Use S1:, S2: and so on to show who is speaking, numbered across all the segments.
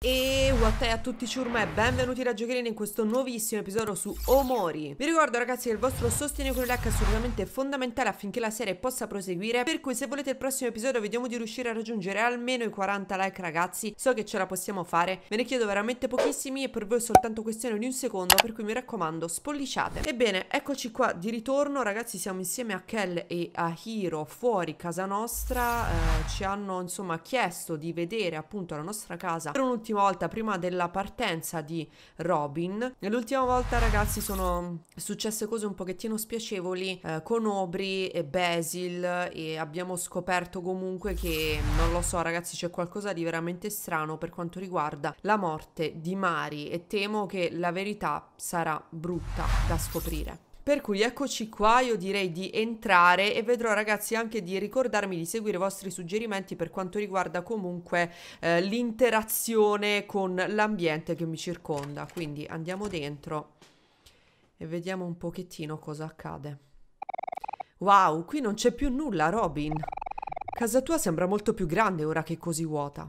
S1: E what a tutti ciurma e benvenuti da Giocherini in questo nuovissimo episodio su Omori. Vi ricordo ragazzi che il vostro sostegno con il like è assolutamente fondamentale affinché la serie possa proseguire, per cui se volete il prossimo episodio vediamo di riuscire a raggiungere almeno i 40 like ragazzi. So che ce la possiamo fare, ve ne chiedo veramente pochissimi e per voi è soltanto questione di un secondo, per cui mi raccomando spolliciate. Ebbene, eccoci qua di ritorno ragazzi, siamo insieme a Kel e a Hiro fuori casa nostra. Ci hanno insomma chiesto di vedere appunto la nostra casa per un'ultima volta prima della partenza di Robin. L'ultima volta ragazzi sono successe cose un pochettino spiacevoli con Aubrey e Basil, e abbiamo scoperto comunque che non lo so ragazzi, c'è qualcosa di veramente strano per quanto riguarda la morte di Mari e temo che la verità sarà brutta da scoprire. Per cui eccoci qua, io direi di entrare e vedrò ragazzi anche di ricordarmi di seguire i vostri suggerimenti per quanto riguarda comunque l'interazione con l'ambiente che mi circonda. Quindi andiamo dentro e vediamo un pochettino cosa accade. Wow, qui non c'è più nulla, Robin. Casa tua sembra molto più grande ora che è così vuota.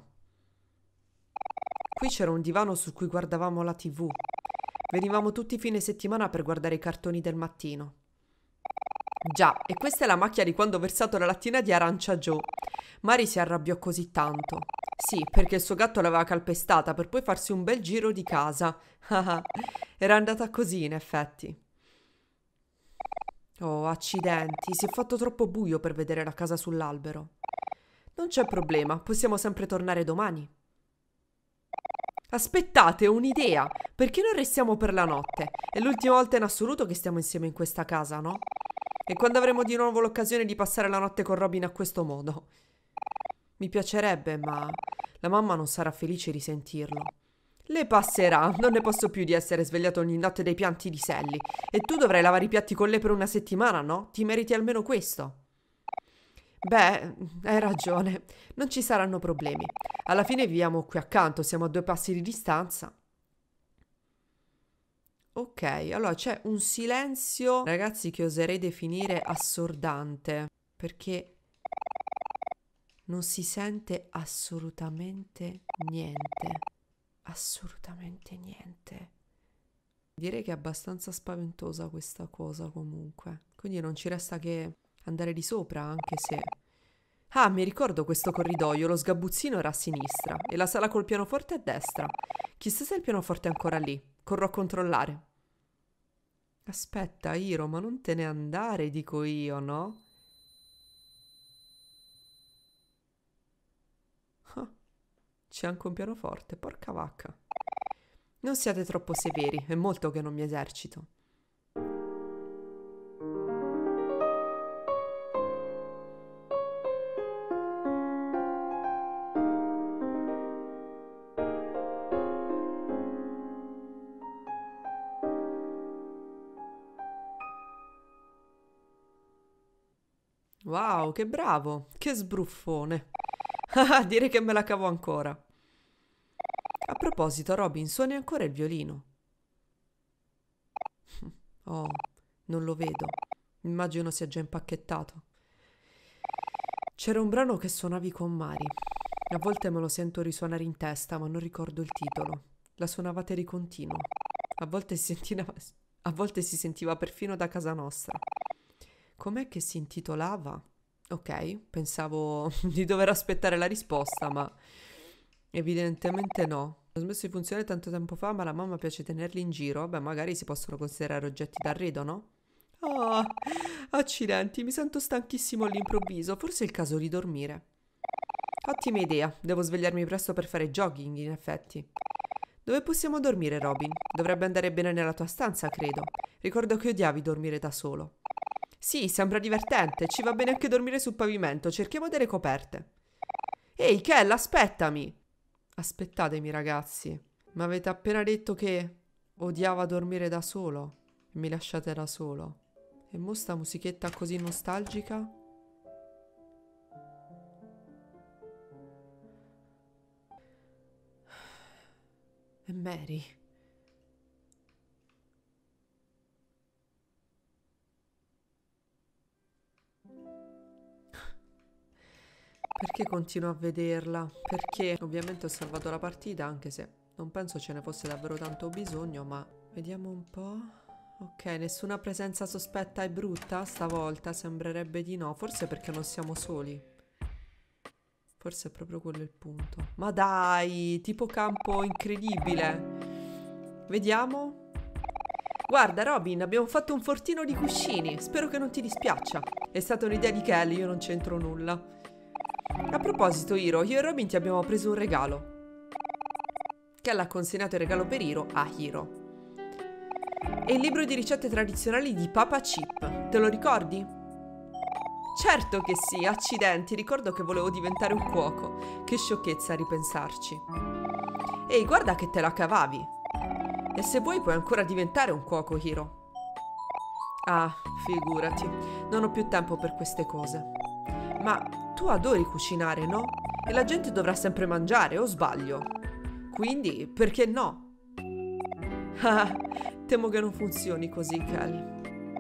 S1: Qui c'era un divano su cui guardavamo la TV. Venivamo tutti i fine settimana per guardare i cartoni del mattino. Già, e questa è la macchia di quando ho versato la lattina di arancia a Joe. Mari si arrabbiò così tanto. Sì, perché il suo gatto l'aveva calpestata per poi farsi un bel giro di casa. Era andata così, in effetti. Oh, accidenti, si è fatto troppo buio per vedere la casa sull'albero. Non c'è problema, possiamo sempre tornare domani. Aspettate, ho un'idea! Perché non restiamo per la notte? È l'ultima volta in assoluto che stiamo insieme in questa casa, no? E quando avremo di nuovo l'occasione di passare la notte con Robin a questo modo? Mi piacerebbe, ma la mamma non sarà felice di sentirlo. Le passerà, non ne posso più di essere svegliato ogni notte dai pianti di Sally. E tu dovrai lavare i piatti con lei per una settimana, no? Ti meriti almeno questo. Beh, hai ragione, non ci saranno problemi. Alla fine viviamo qui accanto, siamo a 2 passi di distanza. Ok, allora c'è un silenzio, ragazzi, che oserei definire assordante, perché non si sente assolutamente niente. Assolutamente niente. Direi che è abbastanza spaventosa questa cosa comunque. Quindi non ci resta che andare di sopra, anche se... Ah, mi ricordo questo corridoio, lo sgabuzzino era a sinistra e la sala col pianoforte a destra. Chissà se il pianoforte è ancora lì. Corro a controllare. Aspetta, Hiro, ma non te ne andare, dico io, no? Ah, c'è anche un pianoforte, porca vacca. Non siate troppo severi, è molto che non mi esercito. Wow, che bravo, che sbruffone. Ah, direi che me la cavo ancora. A proposito, Robin, suoni ancora il violino? Oh, non lo vedo. Immagino sia già impacchettato. C'era un brano che suonavi con Mari. A volte me lo sento risuonare in testa, ma non ricordo il titolo. La suonavate di continuo. A volte si sentiva perfino da casa nostra. Com'è che si intitolava? Ok, pensavo di dover aspettare la risposta, ma evidentemente no. Ho smesso di funzionare tanto tempo fa, ma la mamma piace tenerli in giro. Vabbè, magari si possono considerare oggetti d'arredo, no? Oh, accidenti, mi sento stanchissimo all'improvviso. Forse è il caso di dormire. Ottima idea, devo svegliarmi presto per fare jogging, in effetti. Dove possiamo dormire, Robin? Dovrebbe andare bene nella tua stanza, credo. Ricordo che odiavi dormire da solo. Sì, sembra divertente. Ci va bene anche dormire sul pavimento. Cerchiamo delle coperte. Ehi, Kel, aspettami! Aspettatemi, ragazzi. Mi avete appena detto che odiava dormire da solo e mi lasciate da solo. E mo sta musichetta così nostalgica? E Mary? Perché continuo a vederla? Perché ovviamente ho salvato la partita, anche se non penso ce ne fosse davvero tanto bisogno, ma vediamo un po'. Ok, nessuna presenza sospetta e brutta stavolta, sembrerebbe di no, forse perché non siamo soli. Forse è proprio quello il punto. Ma dai, tipo campo incredibile. Vediamo. Guarda Robin, abbiamo fatto un fortino di cuscini, spero che non ti dispiaccia. È stata un'idea di Kelly, io non c'entro nulla. A proposito, Hiro, io e Robin ti abbiamo preso un regalo. Kel ha consegnato il regalo per Hiro a Hiro. È il libro di ricette tradizionali di Papa Chip. Te lo ricordi? Certo che sì, accidenti, ricordo che volevo diventare un cuoco. Che sciocchezza a ripensarci. Ehi, guarda che te la cavavi. E se vuoi puoi ancora diventare un cuoco, Hiro. Ah, figurati, non ho più tempo per queste cose. Ma tu adori cucinare, no? E la gente dovrà sempre mangiare, o sbaglio? Quindi, perché no? Ah, temo che non funzioni così, Kel.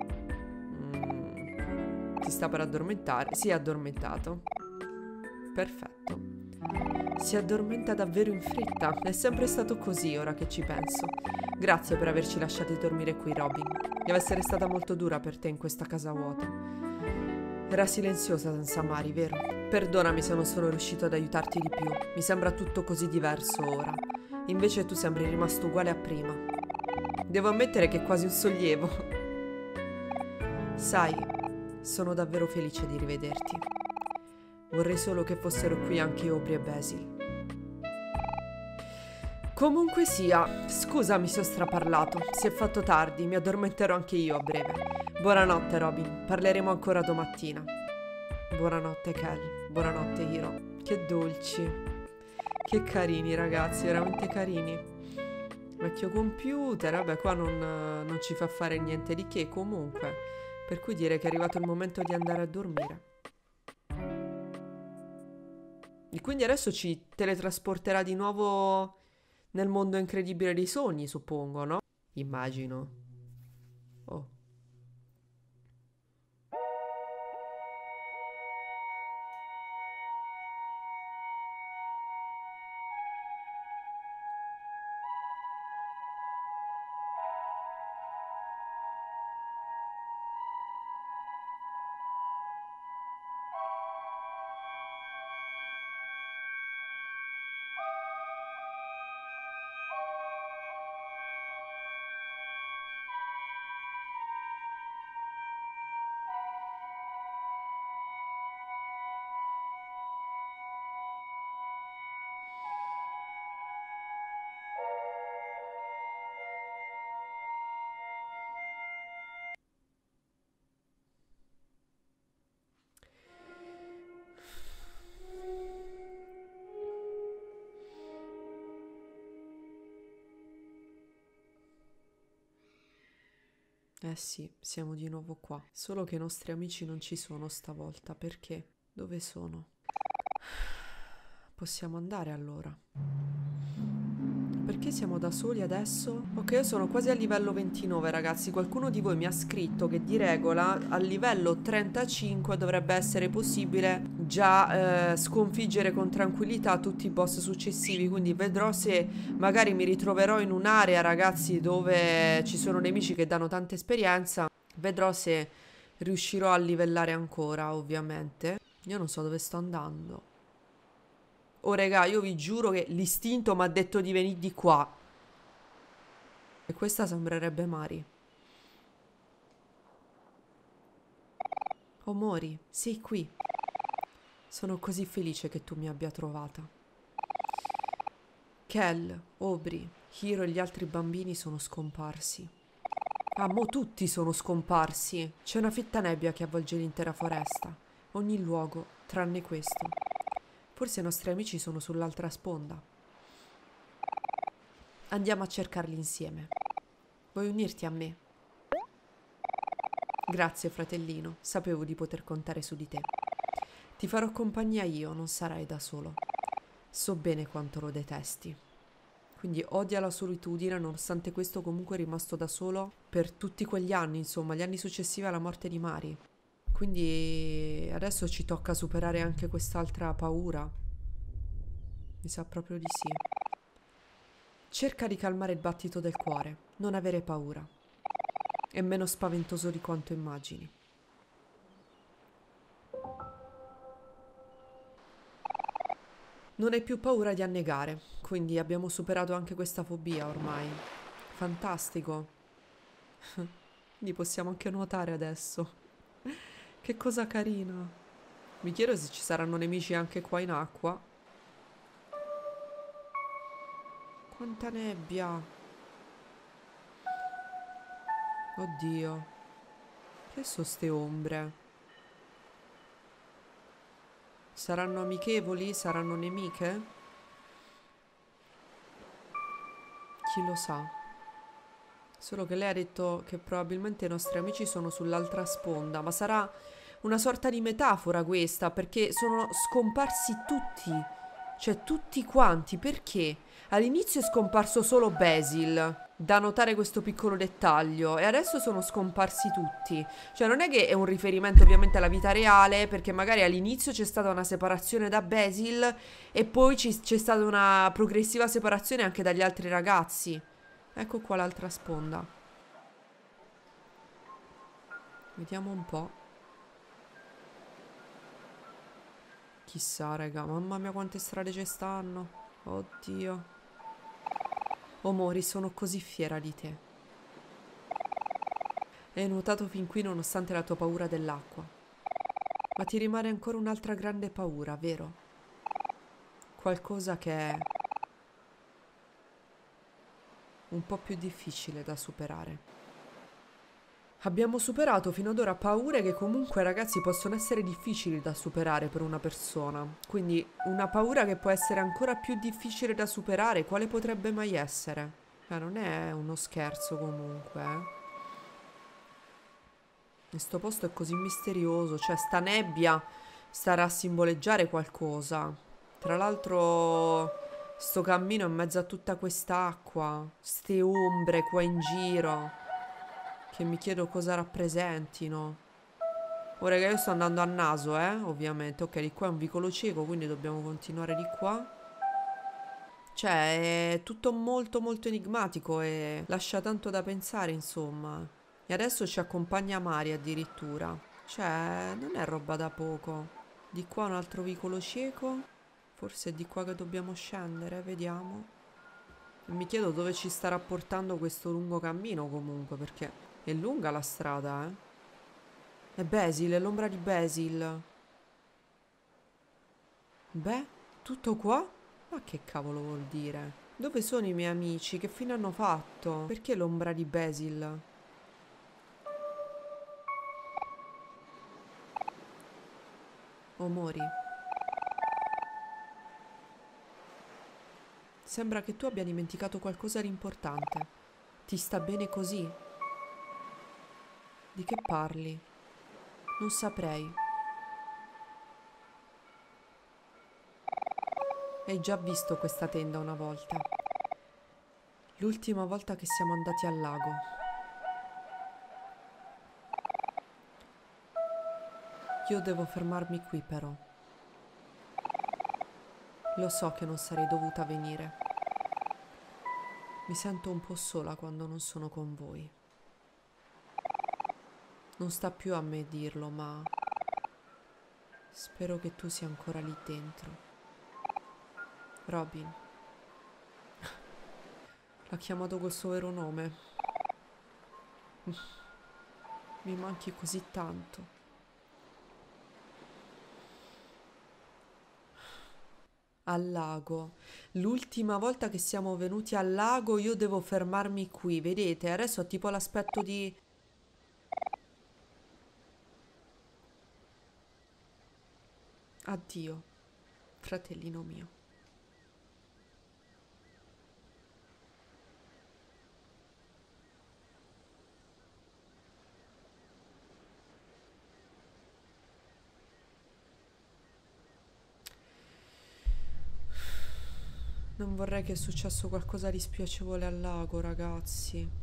S1: Si sta per addormentare. Si è addormentato. Perfetto. Si addormenta davvero in fretta. È sempre stato così, ora che ci penso. Grazie per averci lasciati dormire qui, Robin. Deve essere stata molto dura per te in questa casa vuota. Era silenziosa senza Mari, vero? Perdonami se non sono riuscito ad aiutarti di più. Mi sembra tutto così diverso ora. Invece tu sembri rimasto uguale a prima. Devo ammettere che è quasi un sollievo. Sai, sono davvero felice di rivederti. Vorrei solo che fossero qui anche Aubrey e Basil. Comunque sia, scusami se ho straparlato. Si è fatto tardi, mi addormenterò anche io a breve. Buonanotte, Robin. Parleremo ancora domattina. Buonanotte, Kel. Buonanotte, Hiro. Che dolci. Che carini, ragazzi, veramente carini. Vecchio computer, vabbè, qua non ci fa fare niente di che comunque. Per cui direi che è arrivato il momento di andare a dormire. E quindi adesso ci teletrasporterà di nuovo nel mondo incredibile dei sogni, suppongo, no? Immagino. Oh. Eh sì, siamo di nuovo qua. Solo che i nostri amici non ci sono stavolta. Perché? Dove sono? Possiamo andare allora. Perché siamo da soli adesso? Ok, io sono quasi a livello 29, ragazzi. Qualcuno di voi mi ha scritto che di regola al livello 35 dovrebbe essere possibile già sconfiggere con tranquillità tutti i boss successivi. Quindi vedrò se magari mi ritroverò in un'area, ragazzi, dove ci sono nemici che danno tanta esperienza. Vedrò se riuscirò a livellare ancora, ovviamente. Io non so dove sto andando. Oh regà, io vi giuro che l'istinto mi ha detto di venire di qua. E questa sembrerebbe Mari. Oh Mori, sei qui. Sono così felice che tu mi abbia trovata. Kel, Aubrey, Hiro e gli altri bambini sono scomparsi. Ah, mo tutti sono scomparsi. C'è una fitta nebbia che avvolge l'intera foresta. Ogni luogo, tranne questo. Forse i nostri amici sono sull'altra sponda. Andiamo a cercarli insieme. Vuoi unirti a me? Grazie, fratellino. Sapevo di poter contare su di te. Ti farò compagnia io, non sarai da solo. So bene quanto lo detesti. Quindi odia la solitudine, nonostante questo comunque è rimasto da solo per tutti quegli anni, insomma, gli anni successivi alla morte di Mari. Quindi adesso ci tocca superare anche quest'altra paura. Mi sa proprio di sì. Cerca di calmare il battito del cuore, non avere paura. È meno spaventoso di quanto immagini. Non hai più paura di annegare, quindi abbiamo superato anche questa fobia ormai. Fantastico. Quindi possiamo anche nuotare adesso. Che cosa carina. Mi chiedo se ci saranno nemici anche qua in acqua. Quanta nebbia. Oddio. Che sono ste ombre? Saranno amichevoli? Saranno nemiche? Chi lo sa. Solo che lei ha detto che probabilmente i nostri amici sono sull'altra sponda, ma sarà una sorta di metafora questa, perché sono scomparsi tutti, cioè tutti quanti. Perché? All'inizio è scomparso solo Basil, da notare questo piccolo dettaglio, e adesso sono scomparsi tutti. Cioè non è che è un riferimento ovviamente alla vita reale, perché magari all'inizio c'è stata una separazione da Basil e poi c'è stata una progressiva separazione anche dagli altri ragazzi. Ecco qua l'altra sponda. Vediamo un po'. Chissà, raga. Mamma mia quante strade ci stanno. Oddio. Oh, Mori, sono così fiera di te. Hai nuotato fin qui nonostante la tua paura dell'acqua. Ma ti rimane ancora un'altra grande paura, vero? Qualcosa che è un po' più difficile da superare. Abbiamo superato fino ad ora paure che comunque, ragazzi, possono essere difficili da superare per una persona. Quindi una paura che può essere ancora più difficile da superare, quale potrebbe mai essere? Non è uno scherzo comunque, Questo posto è così misterioso, cioè sta nebbia starà a simboleggiare qualcosa. Tra l'altro sto cammino in mezzo a tutta quest'acqua, ste ombre qua in giro, che mi chiedo cosa rappresentino. Ora che io sto andando a naso, ovviamente. Ok, di qua è un vicolo cieco, quindi dobbiamo continuare di qua. Cioè, è tutto molto molto enigmatico e lascia tanto da pensare, insomma. E adesso ci accompagna Mari addirittura. Cioè, non è roba da poco. Di qua un altro vicolo cieco. Forse è di qua che dobbiamo scendere, vediamo. E mi chiedo dove ci starà portando questo lungo cammino comunque, perché è lunga la strada, È Basil, è l'ombra di Basil. Beh, tutto qua? Ma che cavolo vuol dire? Dove sono i miei amici? Che fine hanno fatto? Perché l'ombra di Basil? Omori. Sembra che tu abbia dimenticato qualcosa di importante. Ti sta bene così? Di che parli? Non saprei. Hai già visto questa tenda una volta. L'ultima volta che siamo andati al lago. Io devo fermarmi qui però. Lo so che non sarei dovuta venire. Mi sento un po' sola quando non sono con voi. Non sta più a me dirlo, ma spero che tu sia ancora lì dentro. Robin. L'ha chiamato col suo vero nome. Mi manchi così tanto. Al lago. L'ultima volta che siamo venuti al lago io devo fermarmi qui, vedete? Adesso ho tipo l'aspetto di... Addio, fratellino mio. Non vorrei che è successo qualcosa di spiacevole al lago, ragazzi.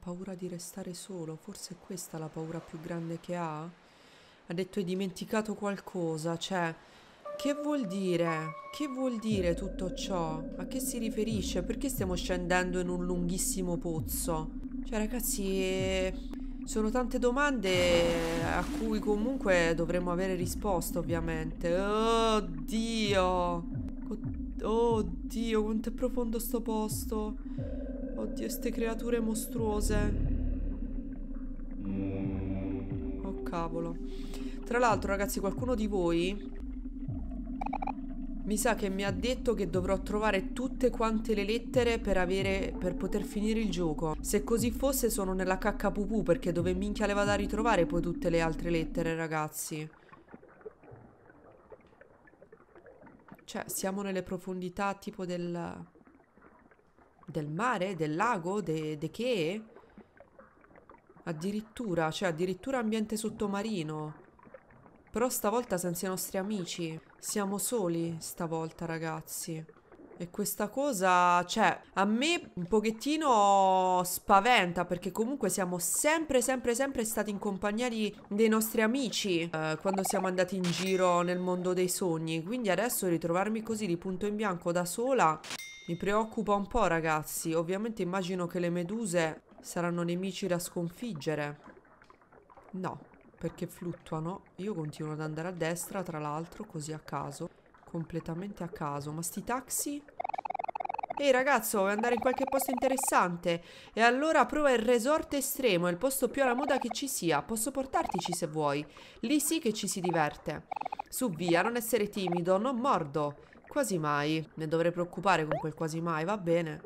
S1: paura di restare solo. Forse è questa la paura più grande che ha. Ha detto hai dimenticato qualcosa. Cioè, che vuol dire? Che vuol dire tutto ciò? A che si riferisce? Perché stiamo scendendo in un lunghissimo pozzo? Cioè, ragazzi, sono tante domande a cui comunque dovremmo avere risposta, ovviamente. Oddio! Oddio, quanto è profondo sto posto! Oddio, ste creature mostruose. Oh, cavolo. Tra l'altro, ragazzi, qualcuno di voi mi sa che mi ha detto che dovrò trovare tutte quante le lettere per poter finire il gioco. Se così fosse sono nella cacca pupù, perché dove minchia le vado a ritrovare poi tutte le altre lettere, ragazzi? Cioè, siamo nelle profondità tipo del mare? Del lago? De che? Addirittura, cioè addirittura ambiente sottomarino. Però stavolta senza i nostri amici. Siamo soli stavolta, ragazzi. E questa cosa, cioè, a me un pochettino spaventa, perché comunque siamo sempre stati in compagnia dei nostri amici quando siamo andati in giro nel mondo dei sogni. Quindi adesso ritrovarmi così di punto in bianco da sola mi preoccupa un po', ragazzi. Ovviamente immagino che le meduse saranno nemici da sconfiggere. No, perché fluttuano. Io continuo ad andare a destra, tra l'altro, così a caso. Completamente a caso. Ma sti taxi? Ehi ragazzo, vuoi andare in qualche posto interessante? E allora prova il resort estremo, è il posto più alla moda che ci sia. Posso portartici se vuoi. Lì sì che ci si diverte. Su via, non essere timido, non mordo. Quasi mai. Ne dovrei preoccupare con quel quasi mai, va bene.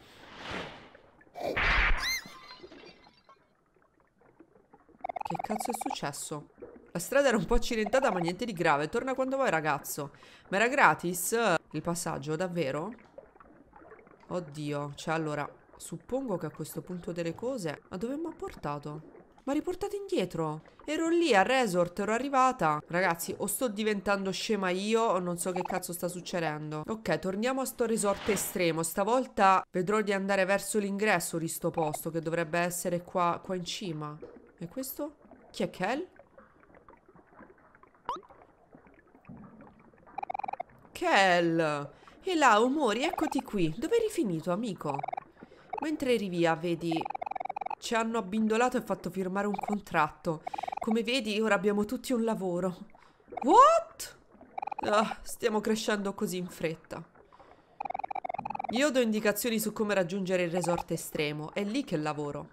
S1: Che cazzo è successo? La strada era un po' accidentata, ma niente di grave. Torna quando vuoi, ragazzo. Ma era gratis il passaggio, davvero? Oddio, cioè allora, suppongo che a questo punto delle cose... Ma dove mi ha portato? Ma riportate indietro. Ero lì al resort, ero arrivata. Ragazzi, o sto diventando scema io o non so che cazzo sta succedendo. Ok, torniamo a sto resort estremo. Stavolta vedrò di andare verso l'ingresso di sto posto, che dovrebbe essere qua in cima. E questo? Chi è Kel? Kel! E là, Omori, eccoti qui. Dove eri finito, amico? Mentre eri via, vedi... Ci hanno abbindolato e fatto firmare un contratto. Come vedi, ora abbiamo tutti un lavoro. What? Ah, stiamo crescendo così in fretta. Io do indicazioni su come raggiungere il resort estremo. È lì che lavoro.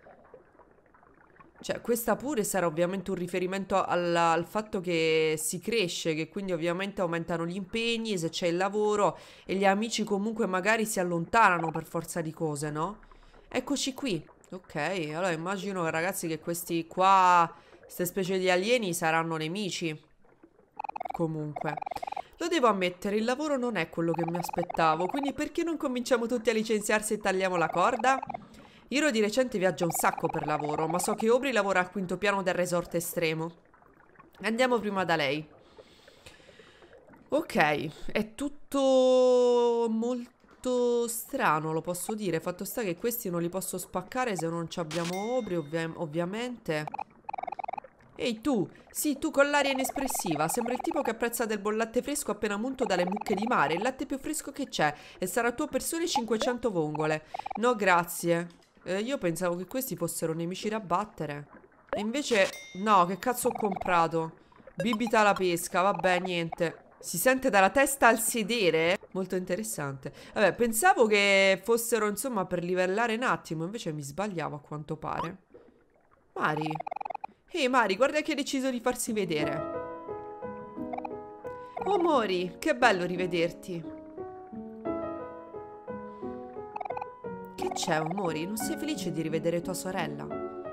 S1: Cioè, questa pure sarà ovviamente un riferimento al fatto che si cresce, che quindi ovviamente aumentano gli impegni, se c'è il lavoro, e gli amici comunque magari si allontanano per forza di cose, no? Eccoci qui. Ok, allora immagino, ragazzi, che questi qua, queste specie di alieni, saranno nemici. Comunque, lo devo ammettere, il lavoro non è quello che mi aspettavo, quindi perché non cominciamo tutti a licenziarsi e tagliamo la corda? Hiro di recente viaggia un sacco per lavoro, ma so che Aubrey lavora al quinto piano del resort estremo. Andiamo prima da lei. Ok, è tutto molto strano, lo posso dire. Fatto sta che questi non li posso spaccare se non ci abbiamo Aubrey, ovviamente. Ehi tu, sì, tu con l'aria inespressiva. Sembra il tipo che apprezza del buon latte fresco appena munto dalle mucche di mare. Il latte più fresco che c'è. E sarà tuo per sole 500 vongole. No, grazie. Io pensavo che questi fossero nemici da battere. E invece, no, che cazzo ho comprato? Bibita alla pesca, vabbè, niente. Si sente dalla testa al sedere? Molto interessante. Vabbè, pensavo che fossero, insomma, per livellare un attimo. Invece mi sbagliavo, a quanto pare. Mari. Ehi, Mari, guarda che ha deciso di farsi vedere. Oh, Mori, che bello rivederti. Che c'è, Omori? Non sei felice di rivedere tua sorella?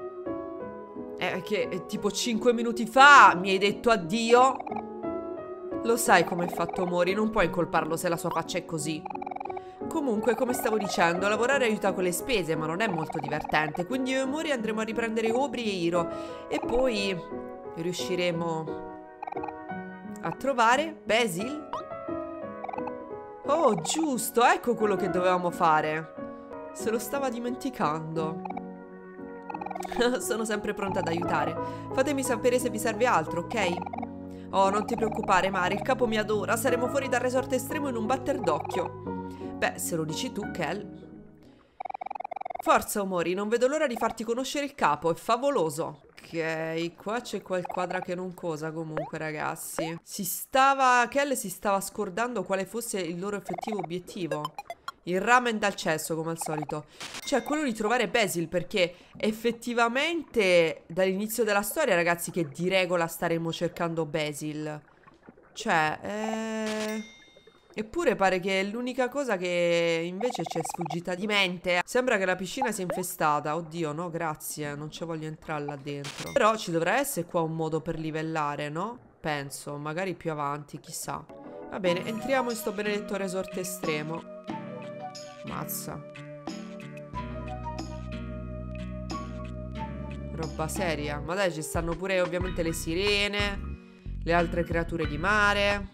S1: Che tipo 5 minuti fa mi hai detto addio. Lo sai come è fatto Omori, non puoi incolparlo se la sua faccia è così. Comunque, come stavo dicendo, lavorare aiuta con le spese, ma non è molto divertente. Quindi io e Omori andremo a riprendere Aubrey e Hiro. E poi riusciremo a trovare Basil? Oh, giusto, ecco quello che dovevamo fare. Se lo stava dimenticando. Sono sempre pronta ad aiutare. Fatemi sapere se vi serve altro, ok? Oh, non ti preoccupare, Mari, il capo mi adora. Saremo fuori dal resort estremo in un batter d'occhio. Beh, se lo dici tu, Kel. Forza, Omori, non vedo l'ora di farti conoscere il capo, è favoloso. Ok, qua c'è quel quadra che non cosa comunque, ragazzi. Kel si stava scordando quale fosse il loro effettivo obiettivo. Il ramen dal cesso, come al solito. Cioè, quello di trovare Basil, perché effettivamente dall'inizio della storia, ragazzi, che di regola staremo cercando Basil. Cioè, eppure pare che è l'unica cosa che invece ci è sfuggita di mente. Sembra che la piscina sia infestata. Oddio, no, grazie, non ci voglio entrare là dentro. Però ci dovrà essere qua un modo per livellare, no? Penso, magari più avanti, chissà. Va bene, entriamo in sto benedetto resort estremo. Mazza. Roba seria. Ma dai, ci stanno pure ovviamente le sirene, le altre creature di mare.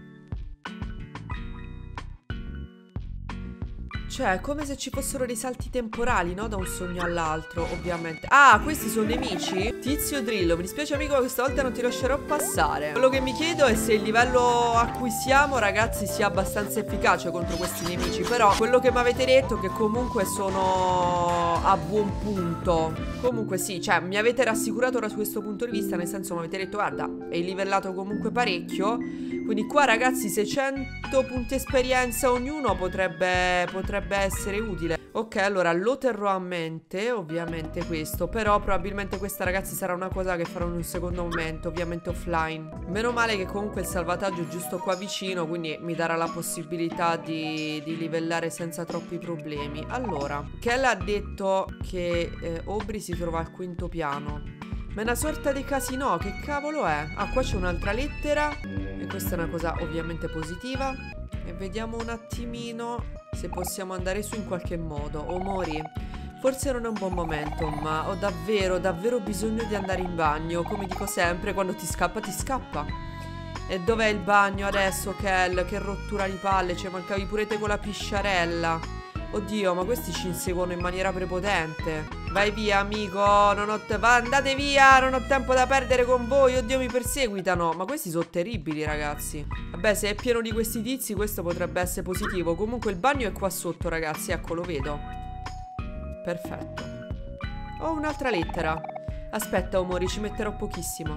S1: Cioè, è come se ci fossero dei salti temporali, no? Da un sogno all'altro, ovviamente. Ah, questi sono nemici? Tizio Drillo, mi dispiace amico, questa volta non ti lascerò passare. Quello che mi chiedo è se il livello a cui siamo, ragazzi, sia abbastanza efficace contro questi nemici. Però, quello che mi avete detto è che comunque sono a buon punto. Comunque sì, cioè, mi avete rassicurato da questo punto di vista, nel senso mi avete detto, guarda, è livellato comunque parecchio. Quindi qua, ragazzi, 600 punti esperienza ognuno potrebbe essere utile. Ok, allora lo terrò a mente, ovviamente questo. Però probabilmente questa, ragazzi, sarà una cosa che farò in un secondo momento, ovviamente offline. Meno male che comunque il salvataggio è giusto qua vicino, quindi mi darà la possibilità di livellare senza troppi problemi. Allora, Kel ha detto che Aubrey si trova al quinto piano. Ma è una sorta di casino, che cavolo è? Ah, qua c'è un'altra lettera. E questa è una cosa ovviamente positiva. E vediamo un attimino se possiamo andare su in qualche modo. Omori, forse non è un buon momento, ma ho davvero, davvero bisogno di andare in bagno. Come dico sempre, quando ti scappa, ti scappa. E dov'è il bagno adesso, Kel? Che rottura di palle, cioè mancavi pure te con la pisciarella. Oddio, ma questi ci inseguono in maniera prepotente. Vai via, amico, andate via, non ho tempo da perdere con voi. Oddio, mi perseguitano. Ma questi sono terribili, ragazzi. Vabbè, se è pieno di questi tizi, questo potrebbe essere positivo. Comunque il bagno è qua sotto, ragazzi, ecco, lo vedo. Perfetto. Ho un'altra lettera. Aspetta, Omori, ci metterò pochissimo.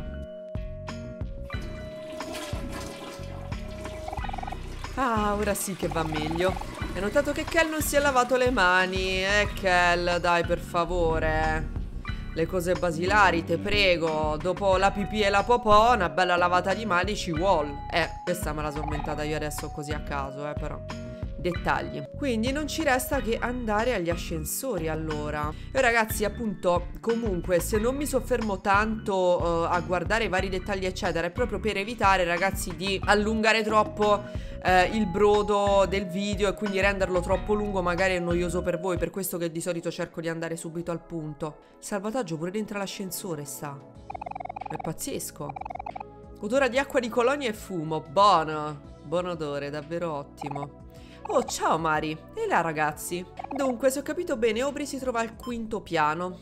S1: Ah, ora sì che va meglio. Hai notato che Kel non si è lavato le mani? Kel, dai, per favore. Le cose basilari, te prego. Dopo la pipì e la popò, una bella lavata di mani ci vuole. Questa me la sono inventata io adesso così a caso, però. Dettagli. Quindi non ci resta che andare agli ascensori, allora. E ragazzi, appunto, comunque, se non mi soffermo tanto a guardare i vari dettagli, eccetera, è proprio per evitare, ragazzi, di allungare troppo il brodo del video e quindi renderlo troppo lungo, magari è noioso per voi. Per questo che di solito cerco di andare subito al punto. Il salvataggio pure dentro l'ascensore sta. È pazzesco. Odore di acqua di colonia e fumo. Buono. Buon odore, davvero ottimo. Oh, ciao Mari. E là, ragazzi? Dunque, se ho capito bene, Aubrey si trova al quinto piano.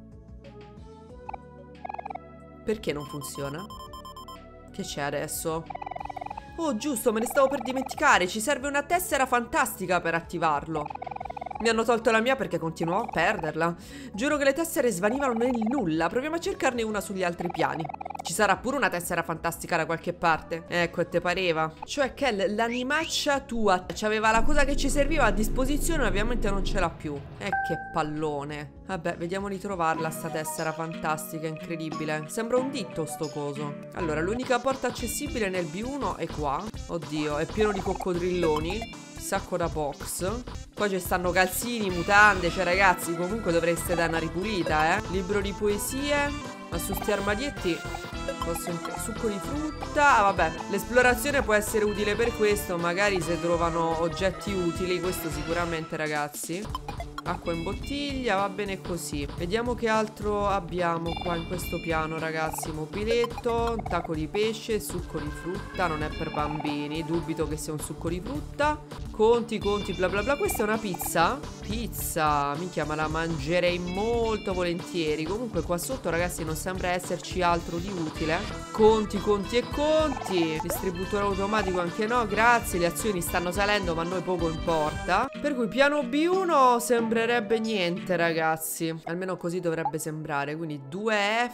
S1: Perché non funziona? Che c'è adesso? Oh, giusto, me ne stavo per dimenticare. Ci serve una tessera fantastica per attivarlo. Mi hanno tolto la mia perché continuavo a perderla. Giuro che le tessere svanivano nel nulla. Proviamo a cercarne una sugli altri piani. Ci sarà pure una tessera fantastica da qualche parte. Ecco, e te pareva. Cioè, Kel, l'animaccia tua c'aveva la cosa che ci serviva a disposizione, ovviamente non ce l'ha più. Che pallone. Vabbè, vediamo di trovarla sta tessera fantastica, incredibile. Sembra un ditto sto coso. Allora, l'unica porta accessibile nel B1 è qua. Oddio, è pieno di coccodrilloni. Sacco da box. Poi ci stanno calzini, mutande. Cioè, ragazzi, comunque dovreste dare una ripulita, libro di poesie. Ma su sti armadietti succo di frutta. Ah, vabbè, l'esplorazione può essere utile per questo. Magari se trovano oggetti utili. Questo sicuramente, ragazzi. Acqua in bottiglia, va bene così. Vediamo che altro abbiamo qua in questo piano, ragazzi. Mobiletto, un tacco di pesce, succo di frutta. Non è per bambini, dubito che sia un succo di frutta. Conti, bla bla bla. Questa è una pizza? Pizza, minchia, ma la mangerei molto volentieri. Comunque qua sotto, ragazzi, non sembra esserci altro di utile. Conti e conti. Distributore automatico anche no, grazie. Le azioni stanno salendo, ma a noi poco importa. Per cui piano B1 sembrerebbe niente, ragazzi. Almeno così dovrebbe sembrare. Quindi 2F.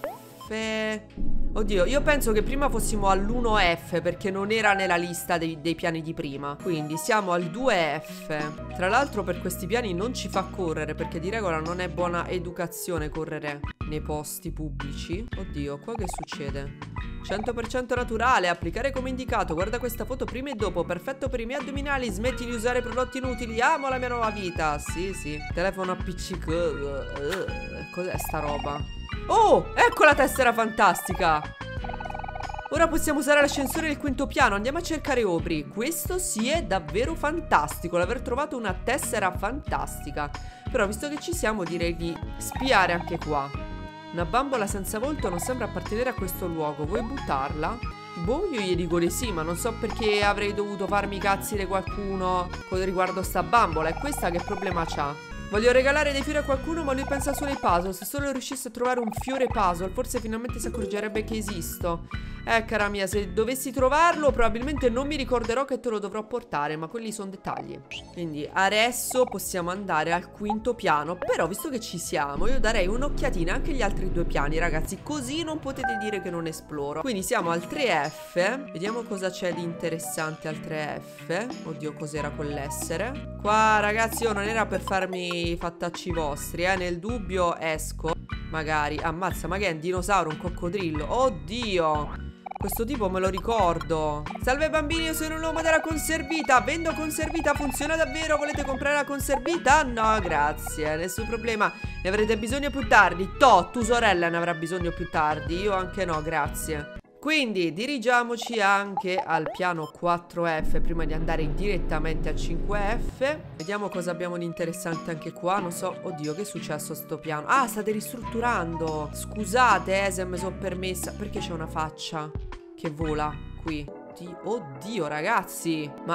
S1: Oddio, io penso che prima fossimo all'1F, perché non era nella lista dei piani di prima. Quindi siamo al 2F. Tra l'altro per questi piani non ci fa correre, perché di regola non è buona educazione correre nei posti pubblici. Oddio, qua che succede? 100% naturale, applicare come indicato. Guarda questa foto prima e dopo, perfetto per i miei addominali. Smetti di usare prodotti inutili, amo la mia nuova vita. Sì, sì, telefono appiccicato. Cos'è sta roba? Oh, ecco la tessera fantastica. Ora possiamo usare l'ascensore del quinto piano. Andiamo a cercare Aubrey. Questo sì è davvero fantastico, l'aver trovato una tessera fantastica. Però visto che ci siamo, direi di spiare anche qua. Una bambola senza volto non sembra appartenere a questo luogo. Vuoi buttarla? Boh, io gli dico di sì, ma non so perché avrei dovuto farmi i cazzi di qualcuno con riguardo sta bambola. E questa che problema c'ha? Voglio regalare dei fiori a qualcuno, ma lui pensa solo ai puzzle. Se solo riuscissi a trovare un fiore puzzle, forse finalmente si accorgerebbe che esisto. Cara mia, se dovessi trovarlo probabilmente non mi ricorderò che te lo dovrò portare, ma quelli sono dettagli. Quindi adesso possiamo andare al quinto piano. Però visto che ci siamo, io darei un'occhiatina anche agli altri due piani, ragazzi, così non potete dire che non esploro. Quindi siamo al 3F. Vediamo cosa c'è di interessante al 3F. Oddio, cos'era quell'essere? Qua, ragazzi, io non era per farmi i fattacci vostri, nel dubbio esco. Magari, ammazza, ma che è un dinosauro, un coccodrillo? Oddio, questo tipo me lo ricordo. Salve bambini, io sono l'uomo della conservita. Vendo conservita, funziona davvero? Volete comprare la conservita? No, grazie, nessun problema. Ne avrete bisogno più tardi. Tu sorella ne avrà bisogno più tardi. Io anche no, grazie. Quindi dirigiamoci anche al piano 4F prima di andare direttamente a 5F. Vediamo cosa abbiamo di interessante anche qua. Non so, oddio, che è successo a sto piano? Ah, state ristrutturando. Scusate, se mi sono permessa. Perché c'è una faccia che vola qui? Oddio, ragazzi. Ma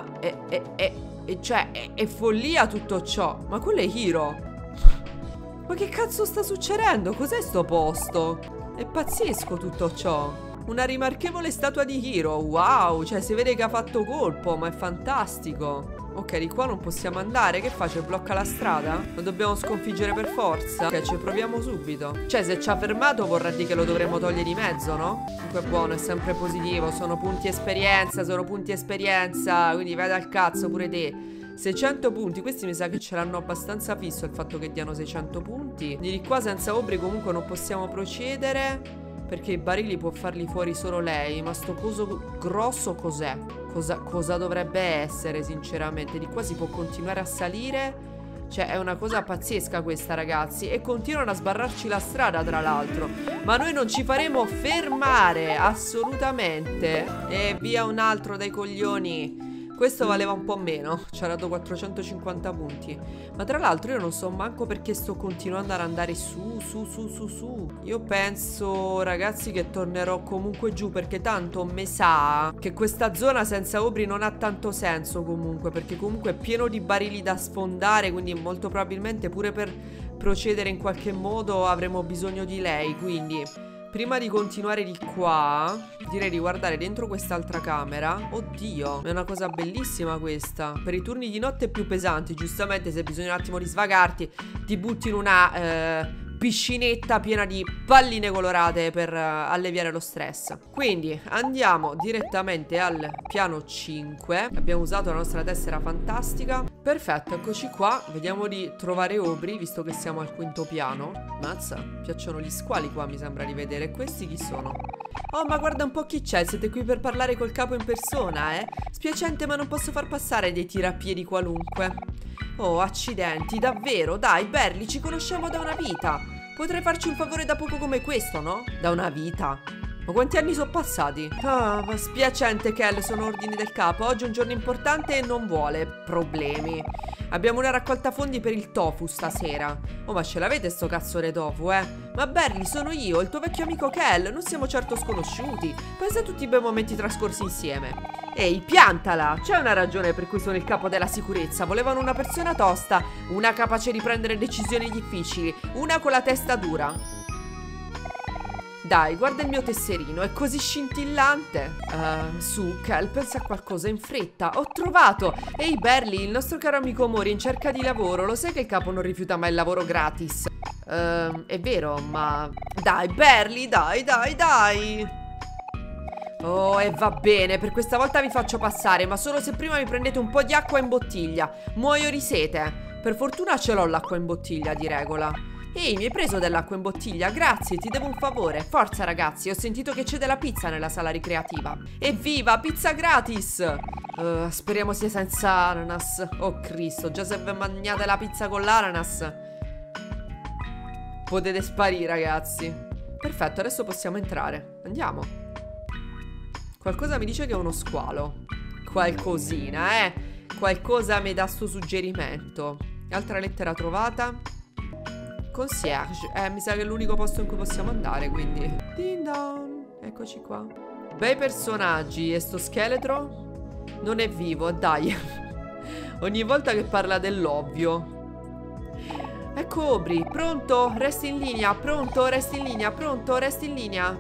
S1: è follia tutto ciò. Ma quello è Hiro. Ma che cazzo sta succedendo? Cos'è sto posto? È pazzesco tutto ciò. Una rimarchevole statua di Hiro. Wow, cioè si vede che ha fatto colpo, ma è fantastico. Ok, di qua non possiamo andare. Che fa? Ci blocca la strada? Lo dobbiamo sconfiggere per forza? Ok, ci proviamo subito. Cioè, se ci ha fermato vorrà dire che lo dovremmo togliere di mezzo, no? Comunque è buono, è sempre positivo. Sono punti esperienza, quindi vai dal cazzo pure te. 600 punti, questi mi sa che ce l'hanno abbastanza fisso il fatto che diano 600 punti. Di qua senza Aubrey comunque non possiamo procedere, perché i barili può farli fuori solo lei. Ma sto coso grosso cos'è? Cosa dovrebbe essere sinceramente? Di qua si può continuare a salire. Cioè è una cosa pazzesca questa, ragazzi. E continuano a sbarrarci la strada, tra l'altro. Ma noi non ci faremo fermare, assolutamente. E via un altro dai coglioni. Questo valeva un po' meno, ci ha dato 450 punti. Ma tra l'altro io non so manco perché sto continuando ad andare su. Io penso, ragazzi, che tornerò comunque giù, perché tanto me sa che questa zona senza Aubrey non ha tanto senso comunque, perché comunque è pieno di barili da sfondare, quindi molto probabilmente pure per procedere in qualche modo avremo bisogno di lei. Quindi prima di continuare di qua, direi di guardare dentro quest'altra camera. Oddio, è una cosa bellissima questa. Per i turni di notte più pesanti, giustamente, se bisogna un attimo di svagarti, ti butti in una piscinetta piena di palline colorate per alleviare lo stress. Quindi andiamo direttamente al piano 5. Abbiamo usato la nostra tessera fantastica. Perfetto, eccoci qua. Vediamo di trovare Aubrey, visto che siamo al quinto piano. Mazza, piacciono gli squali qua, mi sembra di vedere. Questi chi sono? Oh, ma guarda un po' chi c'è. Siete qui per parlare col capo in persona, eh? Spiacente, ma non posso far passare dei tirapiedi qualunque. Oh, accidenti, davvero? Dai, Barley, ci conosciamo da una vita. Potrei farci un favore da poco come questo, no? Da una vita. Ma quanti anni sono passati? Ah, ma spiacente, Kel, sono ordini del capo. Oggi è un giorno importante e non vuole problemi. Abbiamo una raccolta fondi per il tofu stasera. Oh, ma ce l'avete sto cazzo di tofu, eh? Ma Barry, sono io, il tuo vecchio amico Kel. Non siamo certo sconosciuti. Pensa a tutti i bei momenti trascorsi insieme. Ehi, piantala! C'è una ragione per cui sono il capo della sicurezza. Volevano una persona tosta, una capace di prendere decisioni difficili, una con la testa dura. Dai, guarda il mio tesserino, è così scintillante. Su, Kel, pensa a qualcosa in fretta. Ho trovato! Ehi, Barry, il nostro caro amico Mori è in cerca di lavoro. Lo sai che il capo non rifiuta mai il lavoro gratis? È vero, ma... Dai, Barry, dai! Oh, e va bene, per questa volta vi faccio passare, ma solo se prima mi prendete un po' di acqua in bottiglia. Muoio di sete. Per fortuna ce l'ho l'acqua in bottiglia, di regola. Ehi, mi hai preso dell'acqua in bottiglia? Grazie, ti devo un favore. Forza ragazzi, ho sentito che c'è della pizza nella sala ricreativa. Evviva, pizza gratis! Speriamo sia senza ananas. Oh Cristo, già se vi mangiate la pizza con l'ananas potete sparire ragazzi. Perfetto, adesso possiamo entrare. Andiamo. Qualcosa mi dice che è uno squalo. Qualcosina, qualcosa mi dà sto suggerimento. Altra lettera trovata. Concierge. Mi sa che è l'unico posto in cui possiamo andare, quindi. Ding dong. Eccoci qua. Bei personaggi. E sto scheletro non è vivo, dai. Ogni volta che parla dell'ovvio. Ecco Aubrey. Pronto? Resti in linea. Pronto? Resti in linea. Pronto? Resti in linea.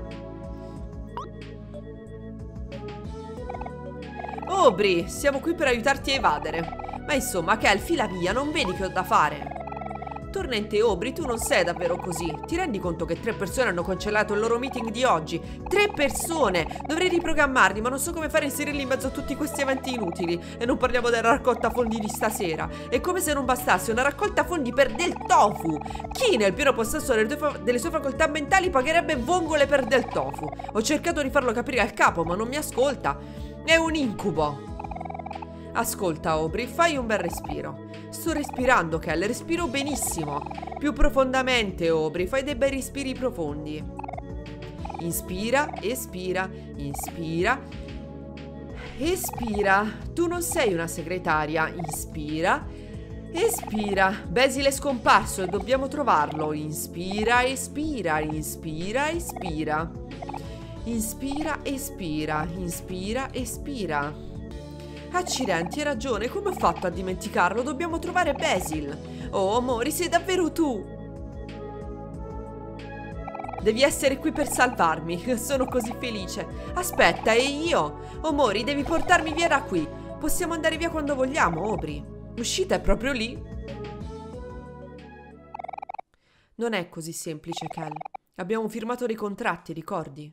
S1: Aubrey, siamo qui per aiutarti a evadere. Ma insomma, Kel, fila via, non vedi che ho da fare? Torna in te, Aubrey, tu non sei davvero così. Ti rendi conto che 3 persone hanno cancellato il loro meeting di oggi? 3 persone! Dovrei riprogrammarli, ma non so come fare a inserirli in mezzo a tutti questi eventi inutili. E non parliamo della raccolta fondi di stasera. È come se non bastasse una raccolta fondi per del tofu. Chi nel pieno possesso delle sue facoltà mentali pagherebbe vongole per del tofu? Ho cercato di farlo capire al capo, ma non mi ascolta. È un incubo. Ascolta Aubrey, fai un bel respiro. Sto respirando, Kel, respiro benissimo. Più profondamente, Aubrey, fai dei bei respiri profondi. Inspira, espira, inspira, espira. Tu non sei una segretaria. Inspira, espira. Basil è scomparso e dobbiamo trovarlo. Inspira, espira, inspira, espira. Inspira, espira, inspira, espira. Accidenti, hai ragione, come ho fatto a dimenticarlo? Dobbiamo trovare Basil. Oh, amore, sei davvero tu? Devi essere qui per salvarmi. Sono così felice. Aspetta, e io? Oh, Mori, devi portarmi via da qui. Possiamo andare via quando vogliamo, Aubrey. L'uscita è proprio lì. Non è così semplice, Kel. Abbiamo firmato dei contratti, ricordi?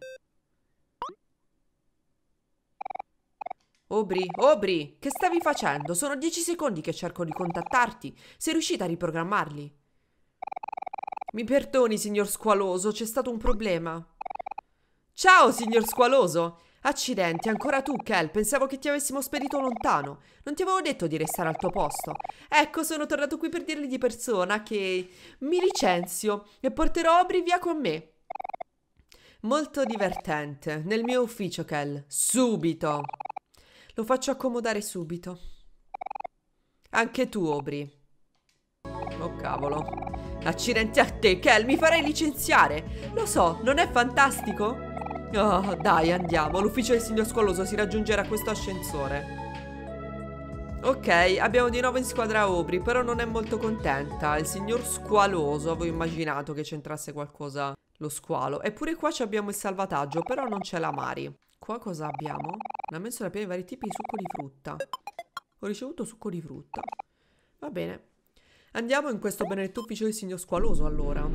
S1: Aubrey, che stavi facendo? Sono 10 secondi che cerco di contattarti. Sei riuscita a riprogrammarli? Mi perdoni, signor Squaloso, c'è stato un problema. Ciao, signor Squaloso. Accidenti, ancora tu, Kel. Pensavo che ti avessimo spedito lontano. Non ti avevo detto di restare al tuo posto. Ecco, sono tornato qui per dirgli di persona che mi licenzio e porterò Aubrey via con me. Molto divertente. Nel mio ufficio, Kel. Subito. Lo faccio accomodare subito. Anche tu, Aubrey. Oh, cavolo. Accidenti a te, Kel, mi farei licenziare. Lo so, non è fantastico? Oh, dai, andiamo. L'ufficio del signor Squaloso si raggiungerà a questo ascensore. Ok, abbiamo di nuovo in squadra Aubrey, però non è molto contenta. Il signor Squaloso, avevo immaginato che c'entrasse qualcosa lo squalo. Eppure qua abbiamo il salvataggio, però non c'è la Mari. Qua cosa abbiamo? Una mensola piena di vari tipi di succo di frutta. Ho ricevuto succo di frutta. Va bene. Andiamo in questo benedetto ufficio del signor Squaloso, allora.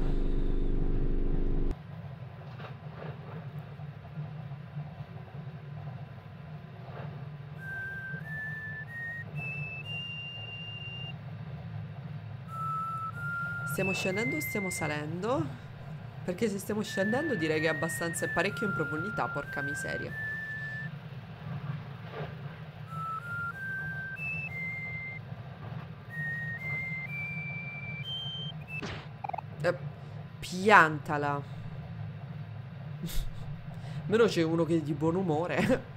S1: Stiamo scendendo o stiamo salendo? Perché se stiamo scendendo direi che è abbastanza, è parecchio in profondità, porca miseria. Piantala. Almeno c'è uno che è di buon umore.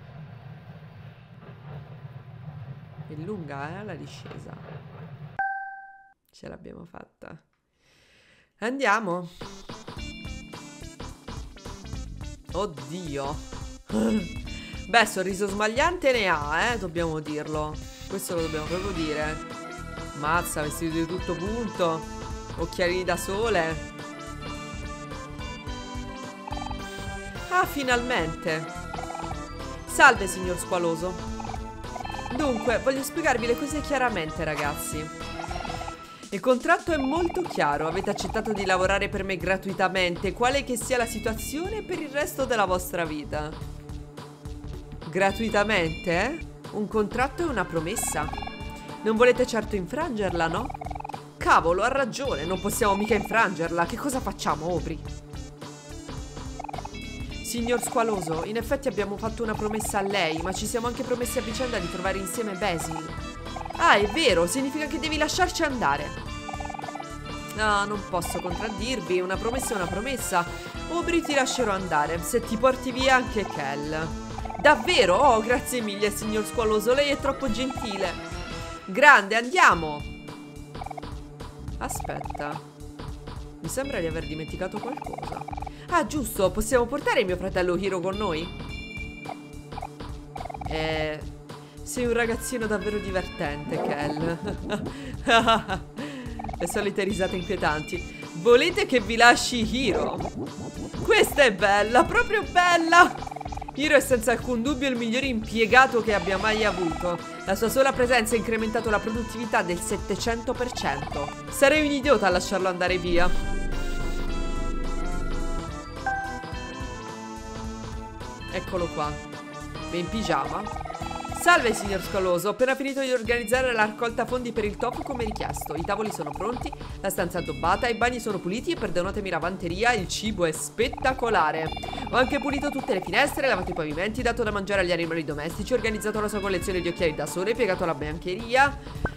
S1: È lunga, la discesa. Ce l'abbiamo fatta. Andiamo. Oddio. Beh, sorriso smagliante ne ha, dobbiamo dirlo. Questo lo dobbiamo proprio dire. Mazza, vestito di tutto punto. Occhialini da sole. Ah, finalmente. Salve, signor Squaloso. Dunque, voglio spiegarvi le cose chiaramente, ragazzi. Il contratto è molto chiaro. Avete accettato di lavorare per me gratuitamente, quale che sia la situazione, per il resto della vostra vita. Gratuitamente, eh? Un contratto è una promessa. Non volete certo infrangerla, no? Cavolo, ha ragione, non possiamo mica infrangerla. Che cosa facciamo, Aubrey? Signor Squaloso, in effetti abbiamo fatto una promessa a lei, ma ci siamo anche promessi a vicenda di trovare insieme Basil. Ah, è vero, significa che devi lasciarci andare. No, non posso contraddirvi, una promessa è una promessa. Aubrey, ti lascerò andare, se ti porti via anche Kel. Davvero? Oh, grazie mille, signor Squaloso, lei è troppo gentile. Grande, andiamo. Aspetta, mi sembra di aver dimenticato qualcosa. Ah, giusto, possiamo portare mio fratello Hiro con noi? Sei un ragazzino davvero divertente, Kel. Le solite risate inquietanti. Volete che vi lasci Hiro? Questa è bella, proprio bella. Hiro è senza alcun dubbio il migliore impiegato che abbia mai avuto. La sua sola presenza ha incrementato la produttività del 700%. Sarei un idiota a lasciarlo andare via. Eccolo qua, è in pigiama. Salve, signor Squaloso, ho appena finito di organizzare la raccolta fondi per il tofu come richiesto. I tavoli sono pronti, la stanza è addobbata, i bagni sono puliti e perdonatemi la vanteria, il cibo è spettacolare. Ho anche pulito tutte le finestre, lavato i pavimenti, dato da mangiare agli animali domestici, organizzato la sua collezione di occhiali da sole, piegato la biancheria.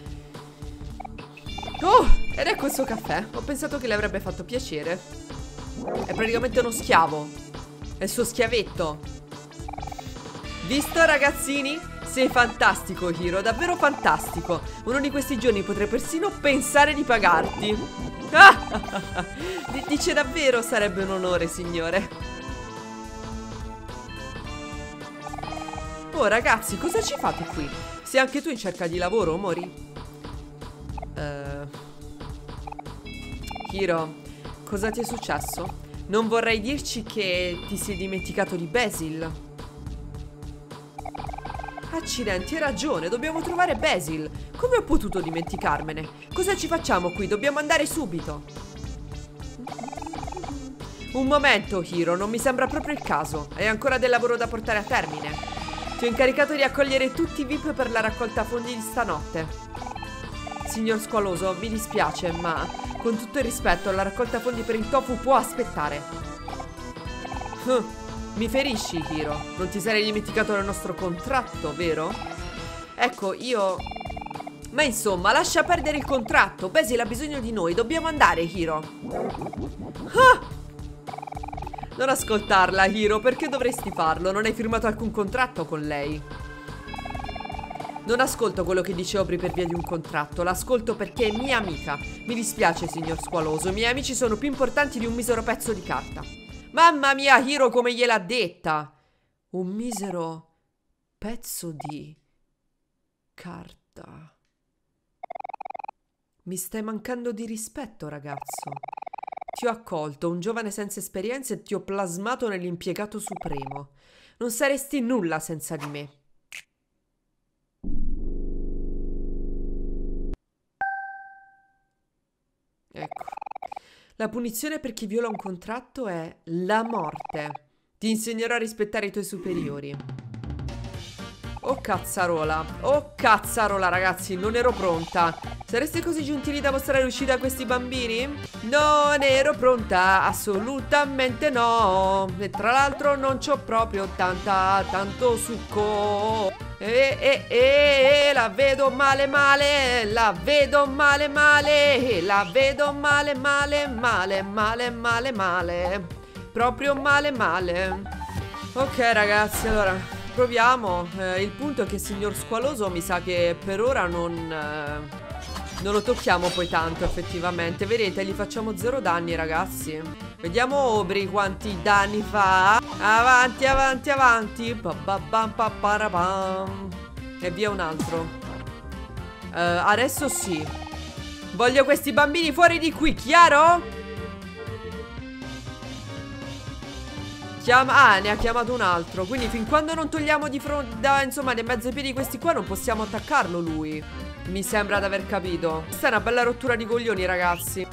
S1: Oh, ed ecco il suo caffè. Ho pensato che le avrebbe fatto piacere. È praticamente uno schiavo. È il suo schiavetto. Visto, ragazzini? Sei fantastico, Hiro, davvero fantastico. Uno di questi giorni potrei persino pensare di pagarti. Dice davvero, sarebbe un onore, signore. Oh, ragazzi, cosa ci fate qui? Sei anche tu in cerca di lavoro, Mori? Hiro, cosa ti è successo? Non vorrei dirci che ti sei dimenticato di Basil. Accidenti, hai ragione, dobbiamo trovare Basil. Come ho potuto dimenticarmene? Cosa ci facciamo qui? Dobbiamo andare subito. Un momento, Hiro, non mi sembra proprio il caso. Hai ancora del lavoro da portare a termine. Ti ho incaricato di accogliere tutti i VIP per la raccolta fondi di stanotte. Signor Squaloso, mi dispiace, ma con tutto il rispetto, la raccolta fondi per il tofu può aspettare. Mi ferisci, Hiro. Non ti sarei dimenticato del nostro contratto, vero? Ecco, io... Ma insomma, lascia perdere il contratto. Basil ha bisogno di noi, dobbiamo andare, Hiro. Non ascoltarla, Hiro, perché dovresti farlo? Non hai firmato alcun contratto con lei. Non ascolto quello che dice Aubrey per via di un contratto. L'ascolto perché è mia amica. Mi dispiace, signor Squaloso, i miei amici sono più importanti di un misero pezzo di carta. Mamma mia, Hiro, come gliel'ha detta? Un misero pezzo di carta. Mi stai mancando di rispetto, ragazzo. Ti ho accolto, un giovane senza esperienza, e ti ho plasmato nell'impiegato supremo. Non saresti nulla senza di me. Ecco. La punizione per chi viola un contratto è la morte. Ti insegnerò a rispettare i tuoi superiori. Oh cazzarola, ragazzi, non ero pronta. Sareste così gentili da mostrare l'uscita a questi bambini? Non ero pronta, assolutamente no. E tra l'altro non c'ho proprio tanto succo. La vedo male, la vedo male, la vedo male, proprio male. Ok ragazzi, allora proviamo. Il punto è che signor Squaloso mi sa che per ora non lo tocchiamo poi tanto effettivamente. Vedete, gli facciamo 0 danni ragazzi. Vediamo Aubrey quanti danni fa. Avanti, avanti, avanti. E via un altro. Adesso sì. Voglio questi bambini fuori di qui, chiaro? Ne ha chiamato un altro. Quindi fin quando non togliamo di fronte, insomma, dai mezzo ai piedi questi qua, non possiamo attaccarlo lui. Mi sembra di aver capito. Questa è una bella rottura di coglioni, ragazzi.